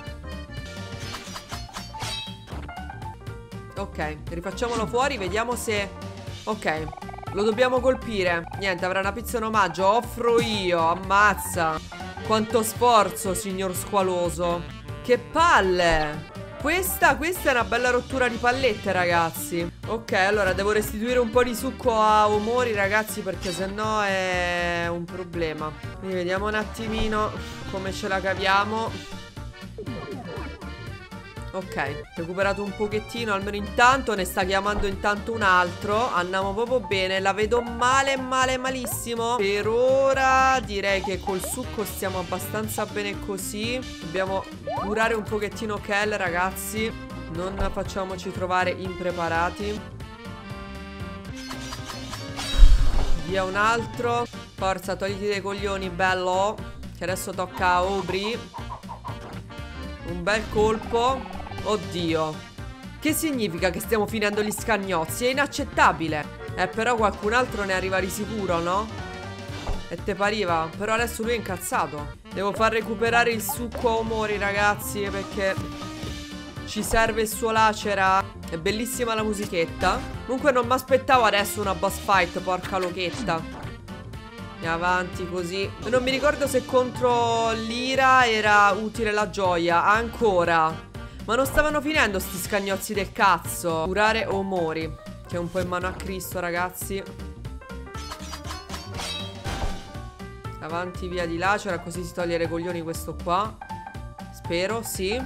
S1: Ok, rifacciamolo fuori, vediamo se... Ok, lo dobbiamo colpire. Niente, avrà una pizza in omaggio. Offro io, ammazza. Quanto sforzo, signor Squaloso. Che palle. Questa è una bella rottura di pallette, ragazzi. Ok, allora devo restituire un po' di succo a Omori, ragazzi, perché sennò è un problema. Quindi vediamo un attimino come ce la caviamo. Ok, recuperato un pochettino, almeno intanto. Ne sta chiamando intanto un altro. Andiamo proprio bene, la vedo male, malissimo. Per ora direi che col succo stiamo abbastanza bene così. Dobbiamo curare un pochettino Kel, ragazzi. Non facciamoci trovare impreparati. Via un altro. Forza, togliti dei coglioni, bello. Che adesso tocca a Aubrey. Un bel colpo. Oddio. Che significa che stiamo finendo gli scagnozzi? È inaccettabile. Però qualcun altro ne arriva di sicuro, no? E te pariva? Però adesso lui è incazzato. Devo far recuperare il succo a Omori, ragazzi, perché ci serve il suo lacera. È bellissima la musichetta. Comunque non mi aspettavo adesso una boss fight, porca lochetta. E avanti così. Non mi ricordo se contro l'ira era utile la gioia. Ancora. Ma non stavano finendo sti scagnozzi del cazzo. Curare Omori, che è un po' in mano a Cristo, ragazzi. Avanti, via di lacera, così si toglie i coglioni questo qua. Spero, sì.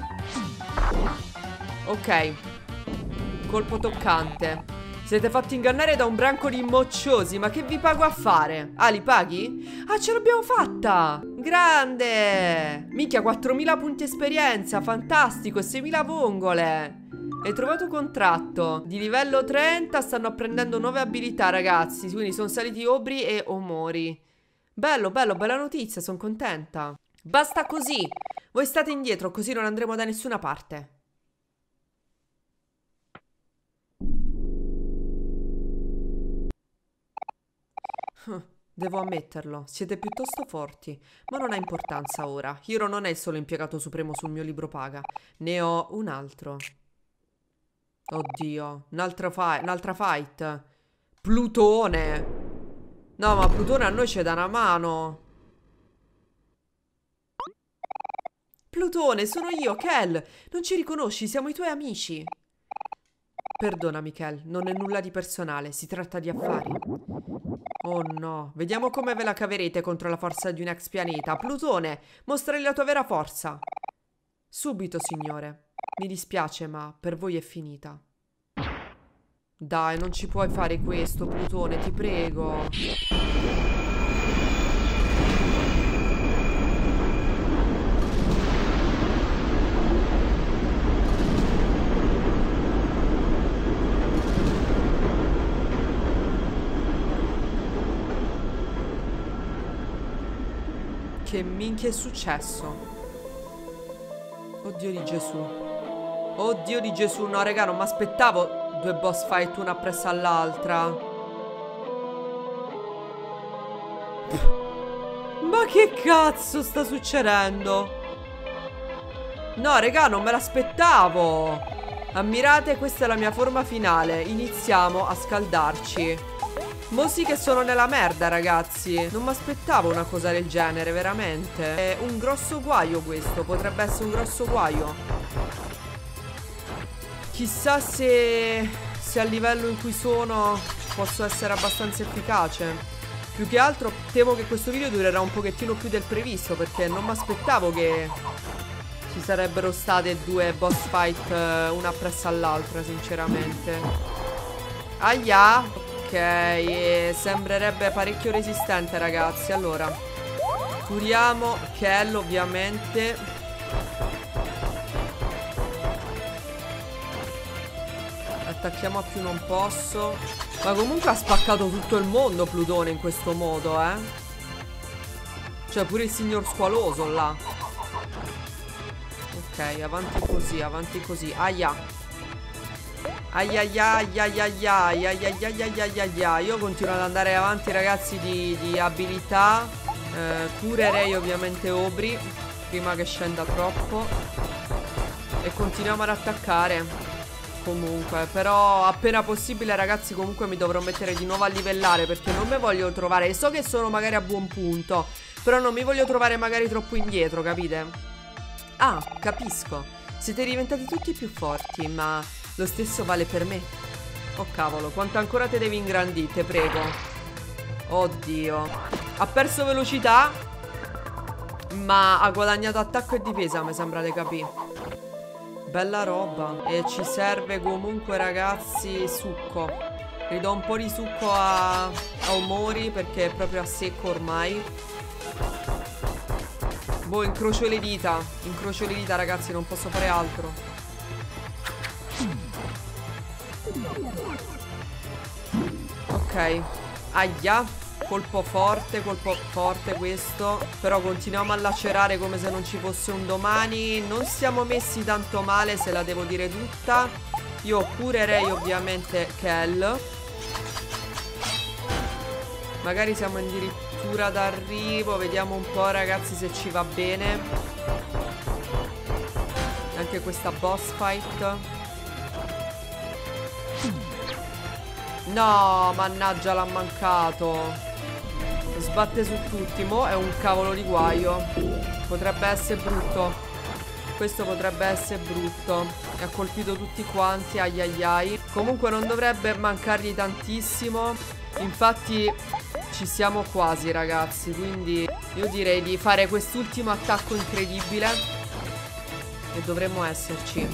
S1: Ok. Colpo toccante. Siete fatti ingannare da un branco di mocciosi. Ma che vi pago a fare? Ah, li paghi? Ah, ce l'abbiamo fatta! Grande! Minchia, 4000 punti esperienza. Fantastico, e 6000 vongole. Hai trovato contratto di livello 30. Stanno apprendendo nuove abilità, ragazzi. Quindi sono saliti Aubrey e Omori. Bello, bello, bella notizia, sono contenta. Basta così. Voi state indietro, così non andremo da nessuna parte. Devo ammetterlo, siete piuttosto forti, ma non ha importanza ora. Hiro non è il solo impiegato supremo sul mio libro paga. Ne ho un altro. Oddio, un'altra fight. Plutone. No, ma Plutone a noi ci dà una mano. Plutone, sono io, Kel. Non ci riconosci, siamo i tuoi amici. Perdonami, Kel, non è nulla di personale, si tratta di affari. Oh no, vediamo come ve la caverete contro la forza di un ex pianeta. Plutone, mostrali la tua vera forza. Subito, signore. Mi dispiace, ma per voi è finita. Dai, non ci puoi fare questo, Plutone, ti prego. Che minchia è successo? Oddio di Gesù. Oddio di Gesù. No, raga, non mi aspettavo due boss fight una appresso all'altra. Ma che cazzo sta succedendo? No, raga, non me l'aspettavo. Ammirate, questa è la mia forma finale. Iniziamo a scaldarci. Mo sì che sono nella merda, ragazzi. Non mi aspettavo una cosa del genere, veramente. È un grosso guaio questo. Potrebbe essere un grosso guaio. Chissà se al livello in cui sono posso essere abbastanza efficace. Più che altro temo che questo video durerà un pochettino più del previsto, perché non mi aspettavo che ci sarebbero state due boss fight una appresso all'altra, sinceramente. Aia. Ok, sembrerebbe parecchio resistente, ragazzi. Allora, curiamo Kel, ovviamente. Attacchiamo a più non posso. Ma comunque ha spaccato tutto il mondo Plutone in questo modo, Cioè pure il signor Squaloso là. Ok, avanti così, avanti così. Aia. Aia aia aia aia aia aia aia aia aia aia. Io continuo ad andare avanti, ragazzi, di abilità. Curerei ovviamente Aubrey prima che scenda troppo. E continuiamo ad attaccare. Comunque, però appena possibile, ragazzi, comunque mi dovrò mettere di nuovo a livellare, perché non mi voglio trovare. So che sono magari a buon punto, però non mi voglio trovare magari troppo indietro, capite? Ah, capisco. Siete diventati tutti più forti, ma lo stesso vale per me. Oh cavolo, quanto ancora te devi ingrandire, te prego. Oddio. Ha perso velocità, ma ha guadagnato attacco e difesa, mi sembra di capire. Bella roba. E ci serve comunque, ragazzi, succo. Ridò un po' di succo a Omori, perché è proprio a secco ormai. Boh, incrocio le dita. Incrocio le dita, ragazzi, non posso fare altro. Ok. Aia. Colpo forte questo. Però continuiamo a lacerare come se non ci fosse un domani. Non siamo messi tanto male, se la devo dire tutta. Io curerei ovviamente Kel. Magari siamo addirittura d'arrivo. Vediamo un po', ragazzi, se ci va bene. Anche questa boss fight. No, mannaggia, l'ha mancato. Sbatte su tutti. Mo' è un cavolo di guaio. Potrebbe essere brutto. Questo potrebbe essere brutto. E ha colpito tutti quanti. Ai ai ai. Comunque non dovrebbe mancargli tantissimo. Infatti ci siamo quasi, ragazzi. Quindi io direi di fare quest'ultimo attacco incredibile. E dovremmo esserci.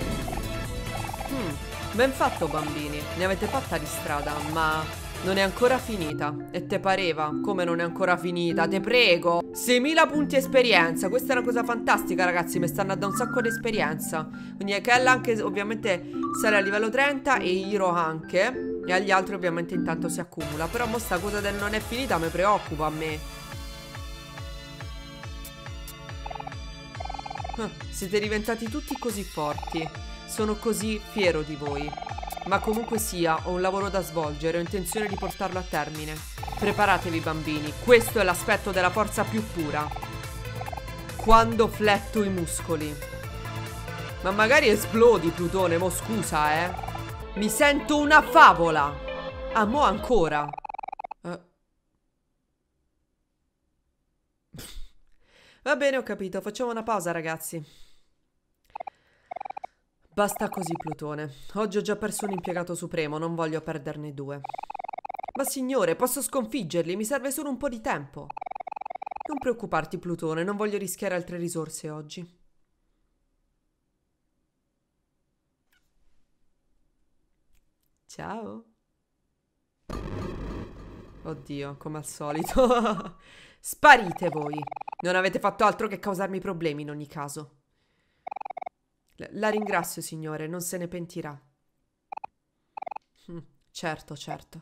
S1: Ben fatto, bambini. Ne avete fatta di strada, ma non è ancora finita. E te pareva? Come non è ancora finita? Te prego. 6000 punti esperienza. Questa è una cosa fantastica, ragazzi. Mi stanno a dare un sacco di esperienza. Quindi Kel anche ovviamente sale a livello 30. E Hiro anche. E agli altri ovviamente intanto si accumula. Però mo sta cosa del non è finita mi preoccupa a me. Siete diventati tutti così forti. Sono così fiero di voi. Ma comunque sia, ho un lavoro da svolgere, ho intenzione di portarlo a termine. Preparatevi, bambini, questo è l'aspetto della forza più pura. Quando fletto i muscoli. Ma magari esplodi, Plutone, mo scusa, Mi sento una favola. Ah, mo ancora. Va bene, ho capito, facciamo una pausa, ragazzi. Basta così, Plutone. Oggi ho già perso un impiegato supremo, non voglio perderne due. Ma signore, posso sconfiggerli, mi serve solo un po' di tempo. Non preoccuparti, Plutone, non voglio rischiare altre risorse oggi. Ciao. Oddio, come al solito. Sparite voi. Non avete fatto altro che causarmi problemi in ogni caso. La ringrazio, signore, non se ne pentirà. Certo, certo.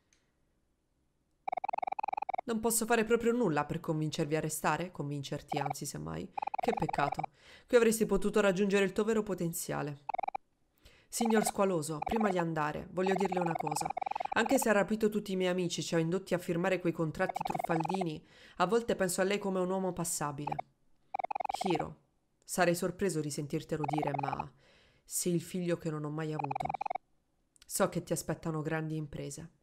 S1: Non posso fare proprio nulla per convincervi a restare? Convincerti, anzi, semmai. Che peccato. Qui avresti potuto raggiungere il tuo vero potenziale. Signor Squaloso, prima di andare, voglio dirle una cosa. Anche se ha rapito tutti i miei amici e ci ha indotti a firmare quei contratti truffaldini, a volte penso a lei come un uomo passabile. Hiro. Sarei sorpreso di sentirtelo dire, ma sei il figlio che non ho mai avuto. So che ti aspettano grandi imprese.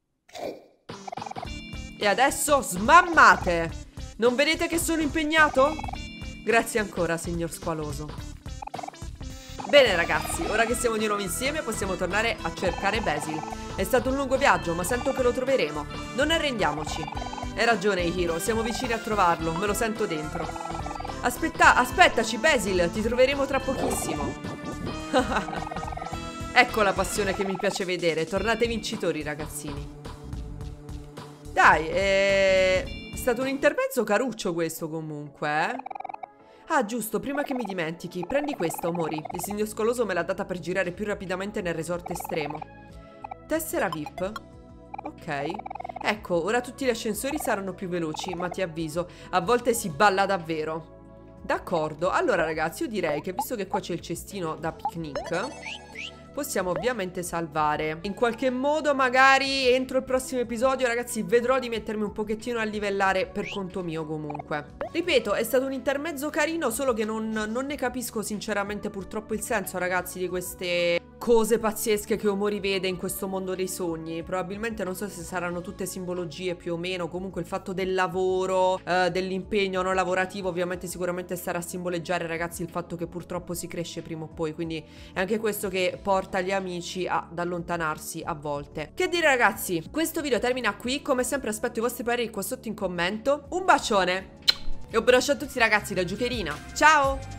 S1: E adesso smammate! Non vedete che sono impegnato? Grazie ancora, signor Squaloso. Bene, ragazzi, ora che siamo di nuovo insieme possiamo tornare a cercare Basil. È stato un lungo viaggio, ma sento che lo troveremo. Non arrendiamoci. Hai ragione, Hiro, siamo vicini a trovarlo, me lo sento dentro. Aspettaci, Basil, ti troveremo tra pochissimo. Ecco la passione che mi piace vedere. Tornate vincitori, ragazzini. Dai, è stato un intermezzo caruccio questo comunque, eh? Ah, giusto, prima che mi dimentichi, prendi questa, Omori. Il signor Scoloso me l'ha data per girare più rapidamente nel resort estremo. Tessera VIP? Ok. Ecco, ora tutti gli ascensori saranno più veloci, ma ti avviso, a volte si balla davvero. D'accordo, allora ragazzi, io direi che visto che qua c'è il cestino da picnic, possiamo ovviamente salvare. In qualche modo magari entro il prossimo episodio, ragazzi, vedrò di mettermi un pochettino a livellare per conto mio comunque. Ripeto, è stato un intermezzo carino, solo che non ne capisco sinceramente purtroppo il senso, ragazzi, di queste cose pazzesche che Omori vede in questo mondo dei sogni. Probabilmente non so se saranno tutte simbologie più o meno. Comunque il fatto del lavoro, dell'impegno non lavorativo, ovviamente sicuramente starà a simboleggiare, ragazzi, il fatto che purtroppo si cresce prima o poi. Quindi è anche questo che porta gli amici ad allontanarsi a volte. Che dire, ragazzi, questo video termina qui. Come sempre aspetto i vostri pareri qua sotto in commento. Un bacione e un bacio a tutti, ragazzi, da Giocherina. Ciao!